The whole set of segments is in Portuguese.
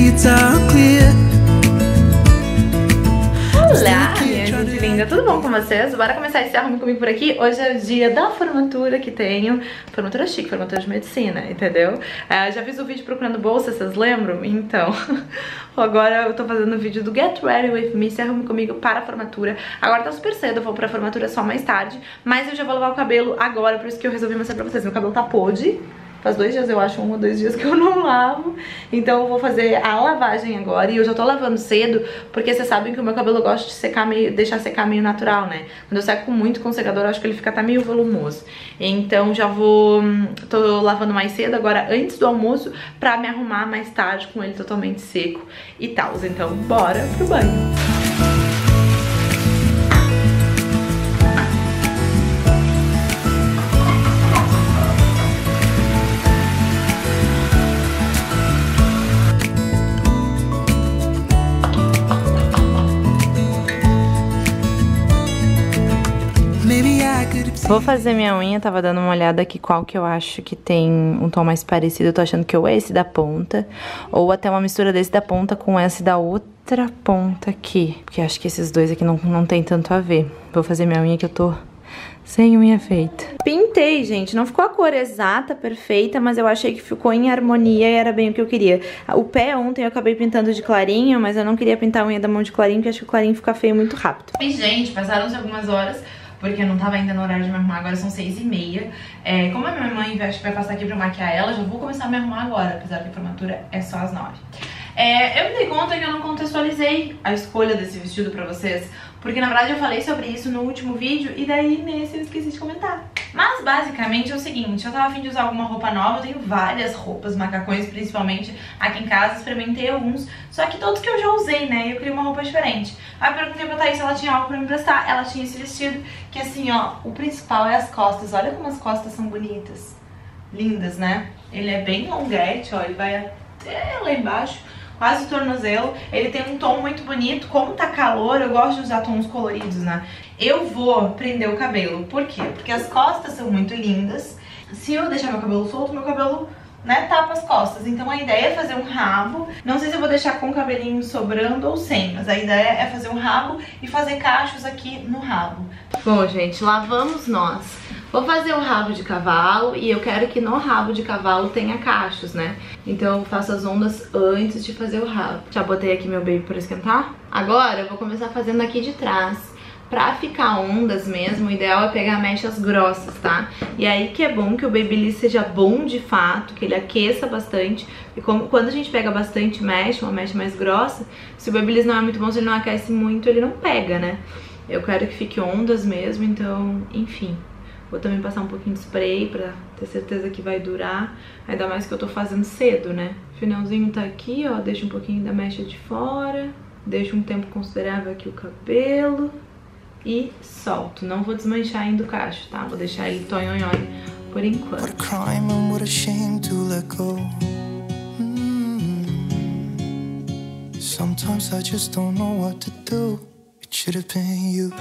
it's all clear. Olá, minha gente linda, tudo bom com vocês? Bora começar esse arrume comigo por aqui. Hoje é o dia da formatura que tenho. Formatura chique, formatura de medicina, entendeu? Já fiz o vídeo procurando bolsa, vocês lembram? Então, agora eu tô fazendo o vídeo do Get Ready With Me, se arrume comigo para a formatura. Agora tá super cedo, eu vou pra formatura só mais tarde, mas eu já vou lavar o cabelo agora, por isso que eu resolvi mostrar pra vocês. Meu cabelo tá podre. Faz 2 dias, eu acho, 1 ou 2 dias que eu não lavo. Então eu vou fazer a lavagem agora. E eu já tô lavando cedo, porque vocês sabem que o meu cabelo eu gosto de secar meio, deixar secar meio natural, né? Quando eu seco muito com secador, eu acho que ele fica até meio volumoso. Então já vou... tô lavando mais cedo agora, antes do almoço, pra me arrumar mais tarde com ele totalmente seco e tal. Então bora pro banho. Vou fazer minha unha, tava dando uma olhada aqui qual que eu acho que tem um tom mais parecido. Eu tô achando que ou é esse da ponta, ou até uma mistura desse da ponta com esse da outra ponta aqui. Porque acho que esses dois aqui não tem tanto a ver. Vou fazer minha unha que eu tô sem unha feita. Pintei, gente. Não ficou a cor exata, perfeita, mas eu achei que ficou em harmonia e era bem o que eu queria. O pé ontem eu acabei pintando de clarinho, mas eu não queria pintar a unha da mão de clarinho, porque acho que o clarinho fica feio muito rápido. E, gente, passaram-se algumas horas, porque eu não tava ainda no horário de me arrumar, agora são 6h30. Como a minha mãe vai passar aqui pra maquiar ela, já vou começar a me arrumar agora, apesar que a formatura é só às 9. Eu me dei conta que eu não contextualizei a escolha desse vestido pra vocês, porque na verdade eu falei sobre isso no último vídeo e daí nesse eu esqueci de comentar. Mas basicamente é o seguinte, eu tava a fim de usar alguma roupa nova, eu tenho várias roupas, macacões principalmente, aqui em casa, experimentei alguns, só que todos que eu já usei, né, e eu queria uma roupa diferente. Aí eu perguntei pra Thaís se ela tinha algo pra me emprestar, ela tinha esse vestido, que assim, ó, o principal é as costas, olha como as costas são bonitas, lindas, né? Ele é bem longuete, ó, ele vai até lá embaixo, quase o tornozelo. Ele tem um tom muito bonito. Como tá calor, eu gosto de usar tons coloridos, né? Eu vou prender o cabelo. Por quê? Porque as costas são muito lindas. Se eu deixar meu cabelo solto, meu cabelo, né, tapa as costas. Então a ideia é fazer um rabo. Não sei se eu vou deixar com o cabelinho sobrando ou sem, mas a ideia é fazer um rabo e fazer cachos aqui no rabo. Bom, gente, lá vamos nós. Vou fazer um rabo de cavalo e eu quero que no rabo de cavalo tenha cachos, né? Então eu faço as ondas antes de fazer o rabo. Já botei aqui meu baby para esquentar. Agora eu vou começar fazendo aqui de trás. Pra ficar ondas mesmo, o ideal é pegar mechas grossas, tá? E aí que é bom que o Babyliss seja bom de fato, que ele aqueça bastante. E quando a gente pega bastante mecha, uma mecha mais grossa, se o Babyliss não é muito bom, se ele não aquece muito, ele não pega, né? Eu quero que fique ondas mesmo, então, enfim. Vou também passar um pouquinho de spray pra ter certeza que vai durar. Ainda mais que eu tô fazendo cedo, né? O finalzinho tá aqui, ó. Deixo um pouquinho da mecha de fora. Deixo um tempo considerável aqui o cabelo. E solto. Não vou desmanchar ainda o cacho, tá? Vou deixar ele tonhonhói por enquanto. Sometimes I just don't know what to do. It should have been you.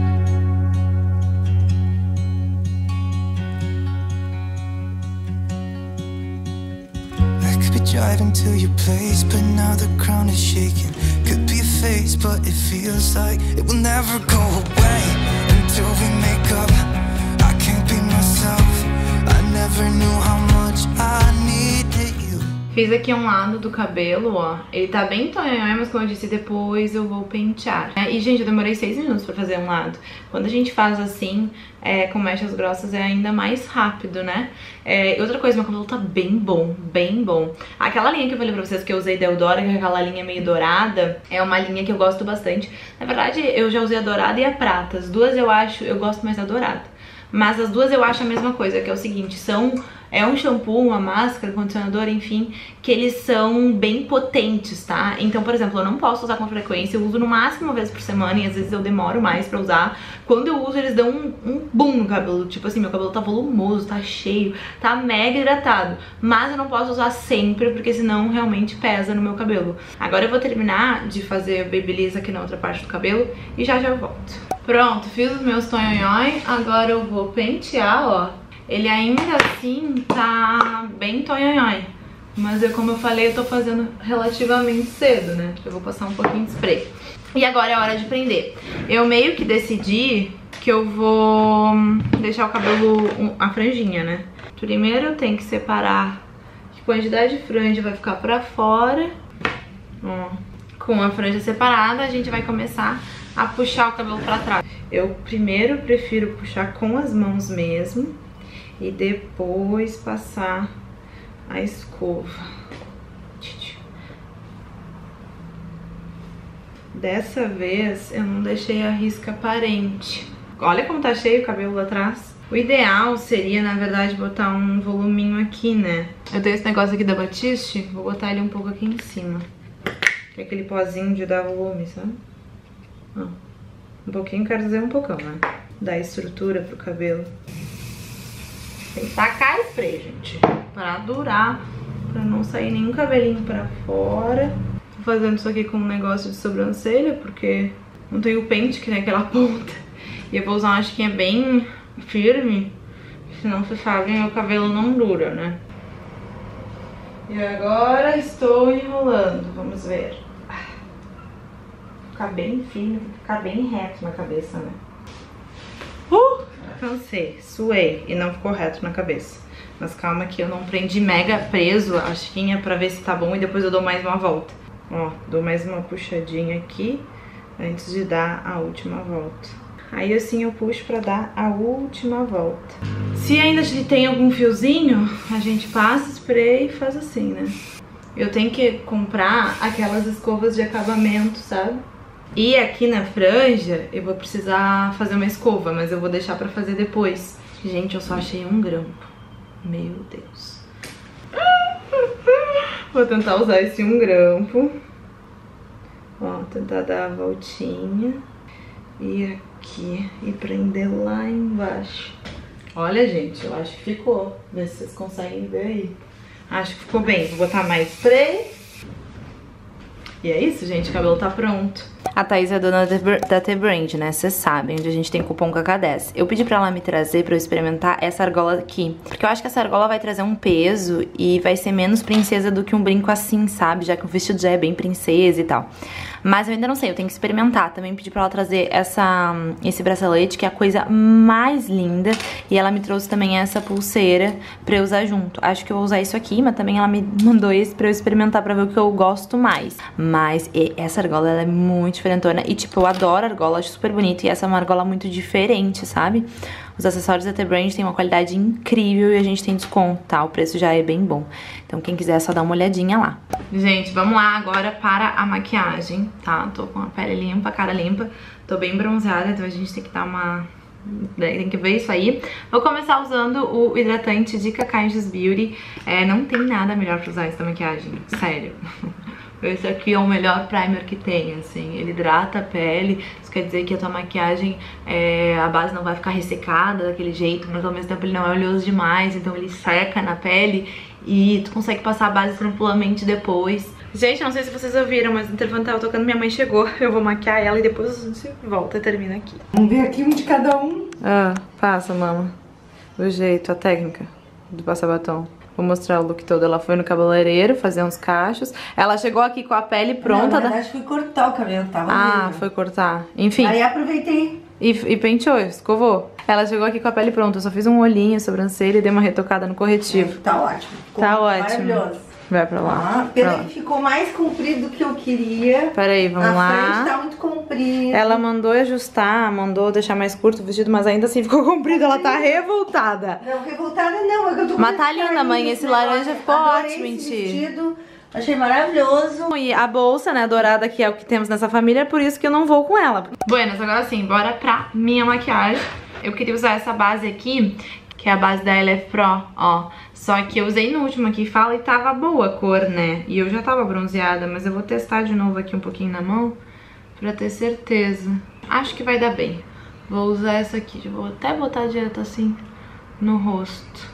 Driving to your place, but now the ground is shaking. Could be a phase, but it feels like it will never go away until we make up. I can't be myself. I never knew how much I needed you. Fiz aqui um lado do cabelo, ó. Ele tá bem tonhonhói, mas como eu disse, depois eu vou pentear. E, gente, eu demorei 6 minutos pra fazer um lado. Quando a gente faz assim, com mechas grossas, é ainda mais rápido, né? Outra coisa, meu cabelo tá bem bom, bem bom. Aquela linha que eu falei pra vocês que eu usei da Eudora, que é aquela linha meio dourada, é uma linha que eu gosto bastante. Na verdade, eu já usei a dourada e a prata. As duas eu gosto mais da dourada. Mas as duas eu acho a mesma coisa, que é o seguinte, é um shampoo, uma máscara, condicionador, enfim, que eles são bem potentes, tá? Então, por exemplo, eu não posso usar com frequência, eu uso no máximo uma vez por semana e às vezes eu demoro mais pra usar. Quando eu uso, eles dão um boom no cabelo, tipo assim, meu cabelo tá volumoso, tá cheio, tá mega hidratado. Mas eu não posso usar sempre, porque senão realmente pesa no meu cabelo. Agora eu vou terminar de fazer Babyliss aqui na outra parte do cabelo e já eu volto. Pronto, fiz os meus tonhonhói, agora eu vou pentear, ó. Ele ainda assim tá bem tonhonhói. Mas como eu falei, eu tô fazendo relativamente cedo, né? Eu vou passar um pouquinho de spray. E agora é hora de prender. Eu meio que decidi que eu vou deixar o cabelo, a franjinha, né? Primeiro tem que separar que quantidade de franja vai ficar pra fora. Ó, com a franja separada, a gente vai começar a puxar o cabelo pra trás. Eu primeiro prefiro puxar com as mãos mesmo e depois passar a escova. Dessa vez eu não deixei a risca aparente. Olha como tá cheio o cabelo lá atrás. O ideal seria, na verdade, botar um voluminho aqui, né? Eu tenho esse negócio aqui da Batiste, vou botar ele um pouco aqui em cima. Que é aquele pozinho de dar volume, sabe? Ó, um pouquinho, quero dizer um poucão, né? Dar estrutura pro cabelo. Tem que tacar spray, gente, pra durar, pra não sair nenhum cabelinho pra fora. Tô fazendo isso aqui com um negócio de sobrancelha, porque não tenho pente que nem aquela ponta. E eu vou usar uma chiquinha bem firme, senão vocês sabem, meu cabelo não dura, né? E agora estou enrolando, vamos ver. Ficar bem fino, ficar bem reto na cabeça, né? Cansei, suei e não ficou reto na cabeça. Mas calma que eu não prendi mega preso a chiquinha pra ver se tá bom e depois eu dou mais uma volta. Ó, dou mais uma puxadinha aqui antes de dar a última volta. Aí assim eu puxo pra dar a última volta. Se ainda tem algum fiozinho, a gente passa spray e faz assim, né? Eu tenho que comprar aquelas escovas de acabamento, sabe? E aqui na franja eu vou precisar fazer uma escova, mas eu vou deixar pra fazer depois. Gente, eu só achei um grampo. Meu Deus. Vou tentar usar esse um grampo. Ó, tentar dar a voltinha. E aqui, e prender lá embaixo. Olha, gente, eu acho que ficou. Vê se vocês conseguem ver aí. Acho que ficou bem. Vou botar mais spray. E é isso, gente, o cabelo tá pronto. A Thaís é dona da T-Brand, né? Vocês sabem, onde a gente tem cupom KK10. Eu pedi pra ela me trazer pra eu experimentar essa argola aqui. Porque eu acho que essa argola vai trazer um peso e vai ser menos princesa do que um brinco assim, sabe? Já que o vestido já é bem princesa e tal. Mas eu ainda não sei, eu tenho que experimentar. Também pedi pra ela trazer esse bracelete, que é a coisa mais linda. E ela me trouxe também essa pulseira pra eu usar junto. Acho que eu vou usar isso aqui, mas também ela me mandou esse pra eu experimentar pra ver o que eu gosto mais. Mas essa argola, ela é muito diferentona. E tipo, eu adoro argola, acho super bonito. E essa é uma argola muito diferente, sabe? Os acessórios da T-Brand têm uma qualidade incrível e a gente tem desconto, tá? O preço já é bem bom. Então quem quiser é só dar uma olhadinha lá. Gente, vamos lá agora para a maquiagem, tá? Tô com a pele limpa, a cara limpa. Tô bem bronzeada, então a gente tem que dar uma... Tem que ver isso aí. Vou começar usando o hidratante de Cacaios Beauty. Não tem nada melhor pra usar essa maquiagem, sério. Esse aqui é o melhor primer que tem, assim, ele hidrata a pele, isso quer dizer que a tua maquiagem, a base não vai ficar ressecada daquele jeito, mas ao mesmo tempo ele não é oleoso demais, então ele seca na pele e tu consegue passar a base tranquilamente depois. Gente, não sei se vocês ouviram, mas no intervalo tava tocando, minha mãe chegou, eu vou maquiar ela e depois a gente volta e termina aqui. Vamos ver aqui um de cada um. Passa, mama, do jeito, a técnica do passar batom. Vou mostrar o look todo. Ela foi no cabeleireiro fazer uns cachos. Ela chegou aqui com a pele pronta. Não, na verdade fui cortar o cabelo, tava horrível. Foi cortar. Enfim. Aí aproveitei. E penteou, escovou. Ela chegou aqui com a pele pronta. Eu só fiz um olhinho, sobrancelha e dei uma retocada no corretivo. Tá ótimo. Ficou tá ótimo. Maravilhoso. Vai pra lá. Pena que ficou mais comprido do que eu queria. Peraí, vamos lá. A frente tá muito comprida. Ela mandou ajustar, mandou deixar mais curto o vestido, mas ainda assim ficou comprido. Ela tá revoltada. Não, revoltada não. É que eu tô mas tá linda, mãe. Esse laranja ficou ótimo em ti. Vestido. Achei maravilhoso. E a bolsa, né, dourada, que é o que temos nessa família, é por isso que eu não vou com ela. Buenas, agora sim, bora pra minha maquiagem. Eu queria usar essa base aqui, que é a base da LF Pro, ó. Só que eu usei no último aqui fala e tava boa a cor, né? E eu já tava bronzeada, mas eu vou testar de novo aqui um pouquinho na mão pra ter certeza. Acho que vai dar bem. Vou usar essa aqui, vou até botar direto assim no rosto.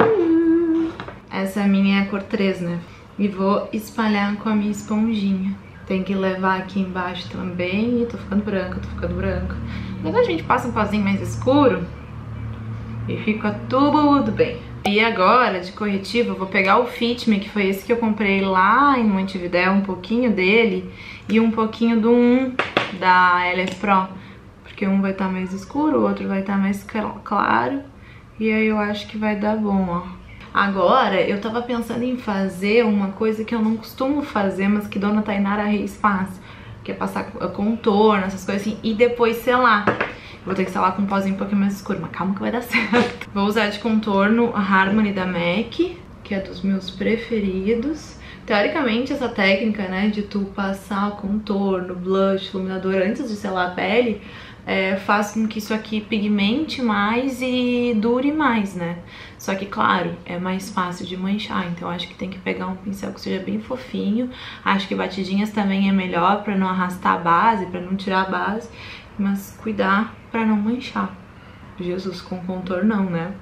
Essa é a minha cor 3, né? E vou espalhar com a minha esponjinha. Tem que levar aqui embaixo também. Tô ficando branca, tô ficando branca. Depois a gente passa um pozinho mais escuro e fica tudo bem. E agora, de corretivo, eu vou pegar o Fit Me, que foi esse que eu comprei lá em Montevidéu, um pouquinho dele e um pouquinho do 1 da LF Pro. Porque um vai estar mais escuro, o outro vai estar mais claro. E aí eu acho que vai dar bom, ó. Agora, eu tava pensando em fazer uma coisa que eu não costumo fazer, mas que Dona Tainara Reis faz. Que é passar contorno, essas coisas assim, e depois selar. Vou ter que selar com um pozinho um pouquinho mais escuro, mas calma que vai dar certo. Vou usar de contorno a Harmony da MAC, que é dos meus preferidos. Teoricamente, essa técnica, né, de tu passar contorno, blush, iluminador antes de selar a pele, faz com que isso aqui pigmente mais e dure mais, né? Só que, claro, é mais fácil de manchar, então acho que tem que pegar um pincel que seja bem fofinho. Acho que batidinhas também é melhor pra não arrastar a base, pra não tirar a base, mas cuidar pra não manchar. Jesus, com contorno não, né?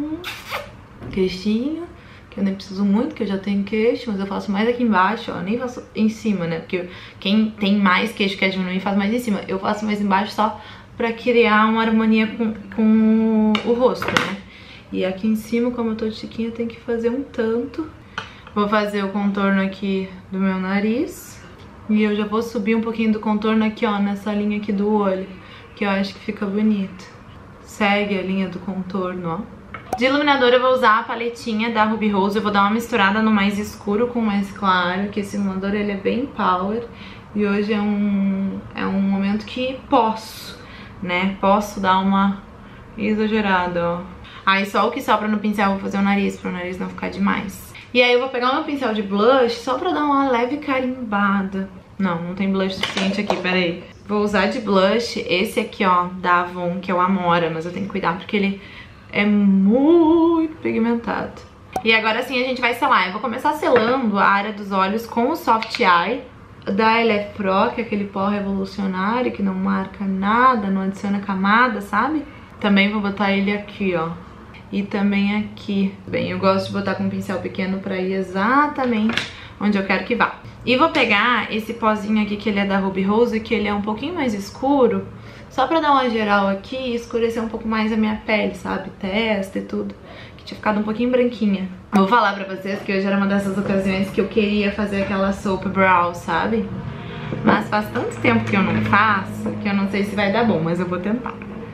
Queixinho, que eu nem preciso muito, que eu já tenho queixo, mas eu faço mais aqui embaixo, ó, nem faço em cima, né? Porque quem tem mais queixo quer diminuir faz mais em cima. Eu faço mais embaixo só pra criar uma harmonia com o rosto, né? E aqui em cima, como eu tô chiquinha, tem que fazer um tanto. Vou fazer o contorno aqui do meu nariz. E eu já vou subir um pouquinho do contorno aqui, ó, nessa linha aqui do olho, que eu acho que fica bonito. Segue a linha do contorno, ó. De iluminador eu vou usar a paletinha da Ruby Rose. Eu vou dar uma misturada no mais escuro com o mais claro, que esse iluminador ele é bem power. E hoje é um momento que posso, né? Posso dar uma exagerada, ó. Aí só o que sobra no pincel eu vou fazer o nariz, para o nariz não ficar demais. E aí eu vou pegar o meu pincel de blush só pra dar uma leve carimbada. Não tem blush suficiente aqui, peraí. Vou usar de blush esse aqui, ó, da Avon, que é o Amora, mas eu tenho que cuidar porque ele é muito pigmentado. E agora sim a gente vai selar. Eu vou começar selando a área dos olhos com o Soft Eye da LF Pro, que é aquele pó revolucionário que não marca nada, não adiciona camada, sabe? Também vou botar ele aqui, ó. E também aqui. Bem, eu gosto de botar com um pincel pequeno pra ir exatamente onde eu quero que vá. E vou pegar esse pozinho aqui, que ele é da Ruby Rose, que ele é um pouquinho mais escuro, só pra dar uma geral aqui e escurecer um pouco mais a minha pele, sabe? Testa e tudo, que tinha ficado um pouquinho branquinha. Vou falar pra vocês que hoje era uma dessas ocasiões que eu queria fazer aquela soap brow, sabe? Mas faz tanto tempo que eu não faço, que eu não sei se vai dar bom, mas eu vou tentar.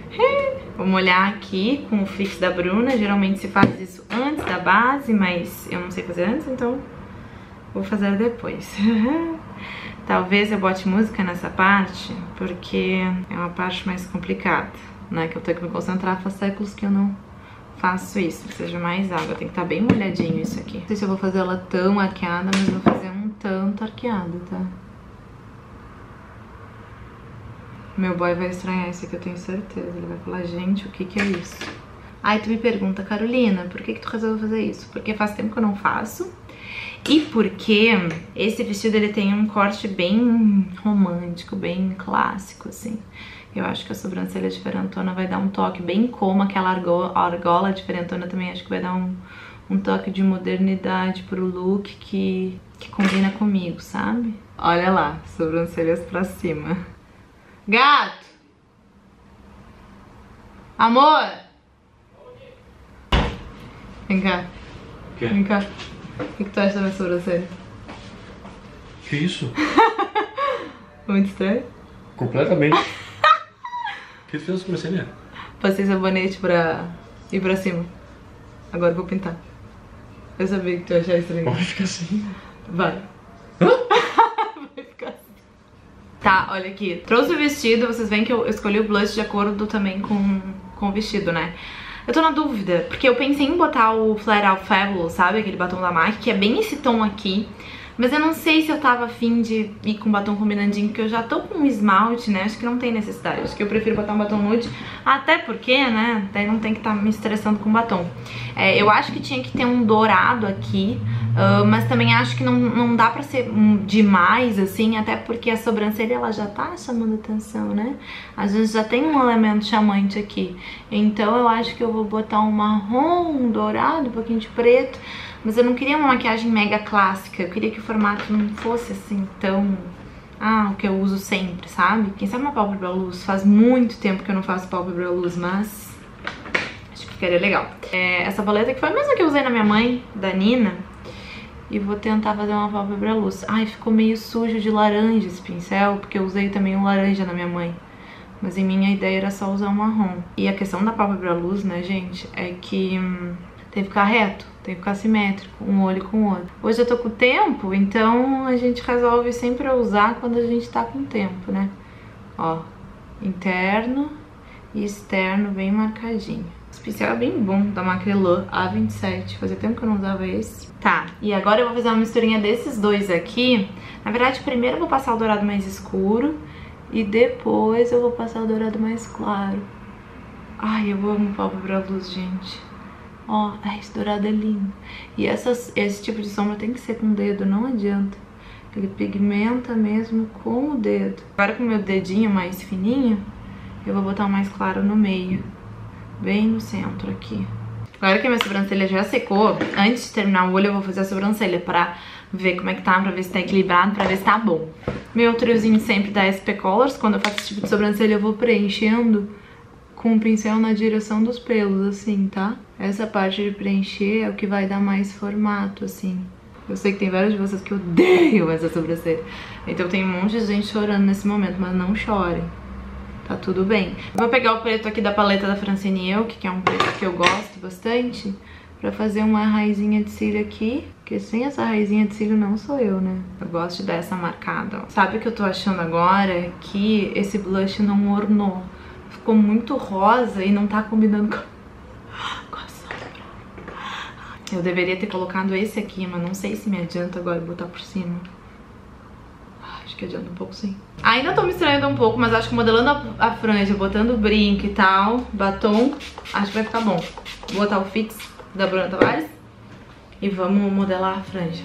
Vou molhar aqui com o Fix da Bruna. Geralmente se faz isso antes da base, mas eu não sei fazer antes, então vou fazer depois. Talvez eu bote música nessa parte, porque é uma parte mais complicada, né? Que eu tenho que me concentrar, faz séculos que eu não faço isso. Que seja mais água, tem que estar bem molhadinho isso aqui. Não sei se eu vou fazer ela tão arqueada, mas vou fazer um tanto arqueado, tá? Meu boy vai estranhar isso aqui, eu tenho certeza. Ele vai falar, gente, o que que é isso? Aí tu me pergunta, Carolina, por que que tu resolveu fazer isso? Porque faz tempo que eu não faço. E porque esse vestido, ele tem um corte bem romântico, bem clássico, assim. Eu acho que a sobrancelha diferentona vai dar um toque bem como aquela argola diferentona também. Acho que vai dar um toque de modernidade pro look que combina comigo, sabe? Olha lá, sobrancelhas pra cima. Gato! Amor! Vem cá. O quê? Vem cá. O que tu acha da minha sobrancelha? Que isso? Muito estranho? Completamente. O que tu fez na sobrancelha? Passei sabonete pra ir pra cima. Agora eu vou pintar. Eu sabia que tu ia achar estranho. Vai ficar assim. Vai. Vai ficar assim. Tá, olha aqui. Trouxe o vestido, vocês veem que eu escolhi o blush de acordo também com o vestido, né? Eu tô na dúvida, porque eu pensei em botar o Flat Out Fabulous, sabe? Aquele batom da MAC, que é bem esse tom aqui. Mas eu não sei se eu tava afim de ir com batom combinandinho, porque eu já tô com um esmalte, né? Acho que não tem necessidade. Acho que eu prefiro botar um batom nude, até porque, né? Daí não tem que estar me estressando com batom. Eu acho que tinha que ter um dourado aqui, mas também acho que não dá pra ser demais, assim, até porque a sobrancelha, ela já tá chamando atenção, né? A gente já tem um elemento chamante aqui. Então eu acho que eu vou botar um marrom, um dourado, um pouquinho de preto. Mas eu não queria uma maquiagem mega clássica, eu queria que o formato não fosse assim tão... o que eu uso sempre, sabe? Quem sabe uma pálpebra luz? Faz muito tempo que eu não faço pálpebra luz, mas... acho que ficaria legal. Essa paleta que foi a mesma que eu usei na minha mãe, da Nina. E vou tentar fazer uma pálpebra luz. Ai, ficou meio sujo de laranja esse pincel, porque eu usei também um laranja na minha mãe. Mas em minha ideia era só usar um marrom. E a questão da pálpebra luz, né, gente, é que tem que ficar reto, tem que ficar simétrico, um olho com o outro. Hoje eu tô com tempo, então a gente resolve sempre usar quando a gente tá com tempo, né? Ó, interno e externo bem marcadinho. Esse pincel é bem bom, da Macrelã A27, fazia tempo que eu não usava esse. Tá, e agora eu vou fazer uma misturinha desses dois aqui. Na verdade, primeiro eu vou passar o dourado mais escuro e depois eu vou passar o dourado mais claro. Ai, eu amo pálpebra luz, gente. Ó, esse dourado é lindo. E esse tipo de sombra tem que ser com o dedo, não adianta. Ele pigmenta mesmo com o dedo. Agora com o meu dedinho mais fininho, eu vou botar o mais claro no meio. Bem no centro aqui. Agora que a minha sobrancelha já secou, antes de terminar o olho eu vou fazer a sobrancelha pra ver como é que tá, pra ver se tá equilibrado, pra ver se tá bom. Meu triozinho sempre da SP Colors, quando eu faço esse tipo de sobrancelha eu vou preenchendo com o pincel na direção dos pelos, assim, tá? Essa parte de preencher é o que vai dar mais formato, assim. Eu sei que tem vários de vocês que odeiam essa sobrancelha. Então tem um monte de gente chorando nesse momento, mas não chorem. Tá tudo bem. Vou pegar o preto aqui da paleta da Francine Elk, que é um preto que eu gosto bastante, pra fazer uma raizinha de cílio aqui. Porque sem essa raizinha de cílio não sou eu, né? Eu gosto de dar essa marcada, ó. Sabe o que eu tô achando agora? Que esse blush não ornou. Ficou muito rosa e não tá combinando com a sombra. Eu deveria ter colocado esse aqui, mas não sei se me adianta agora botar por cima. Acho que adianta um pouco, sim. Ainda tô me estranhando um pouco, mas acho que modelando a franja, botando brinco e tal, batom, acho que vai ficar bom. Vou botar o Fix da Bruna Tavares e vamos modelar a franja.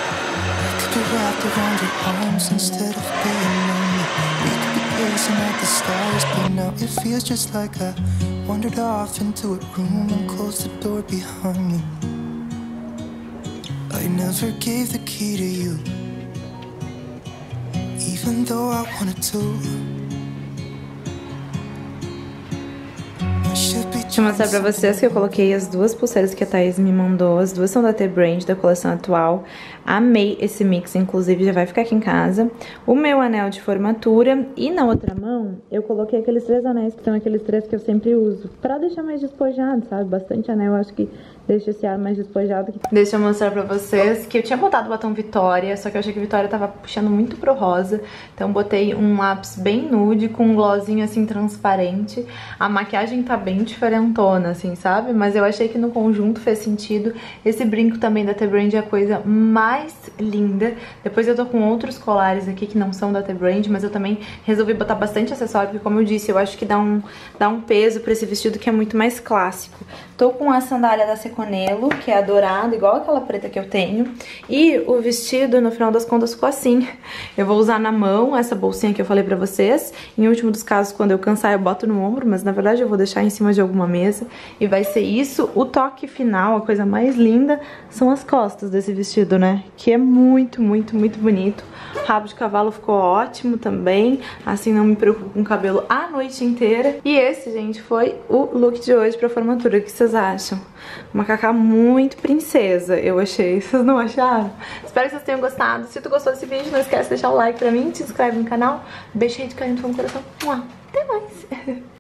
Even though I wanted to. Deixa eu mostrar pra vocês que eu coloquei as duas pulseiras que a Thaís me mandou. As duas são da T-Brand, da coleção atual. Amei esse mix, inclusive já vai ficar aqui em casa. O meu anel de formatura. E na outra mão, eu coloquei aqueles 3 anéis, que são aqueles 3 que eu sempre uso. Pra deixar mais despojado, sabe? Bastante anel, eu acho que deixa esse ar mais despojado. Deixa eu mostrar pra vocês que eu tinha botado o batom Vitória, só que eu achei que a Vitória tava puxando muito pro rosa. Então botei um lápis bem nude, com um glossinho assim transparente. A maquiagem tá bem diferentona, assim, sabe? Mas eu achei que no conjunto fez sentido. Esse brinco também da T-Brand é a coisa mais linda. Depois eu tô com outros colares aqui que não são da T-Brand, mas eu também resolvi botar bastante acessório, porque como eu disse, eu acho que dá um peso pra esse vestido que é muito mais clássico. Tô com a sandália da Seconello, que é a dourada, igual aquela preta que eu tenho. E o vestido, no final das contas, ficou assim. Eu vou usar na mão essa bolsinha que eu falei pra vocês. Em último dos casos, quando eu cansar, eu boto no ombro, mas na verdade eu vou deixar em cima de alguma mesa. E vai ser isso. O toque final, a coisa mais linda, são as costas desse vestido, né? Que é muito, muito, muito bonito. O rabo de cavalo ficou ótimo também. Assim não me preocupo com o cabelo a noite inteira. E esse, gente, foi o look de hoje pra formatura. O que vocês acham? Uma cacá muito princesa, eu achei. Vocês não acharam? Espero que vocês tenham gostado. Se tu gostou desse vídeo, não esquece de deixar o like pra mim, te inscreve no canal. Beijo de carinho no coração. Até mais!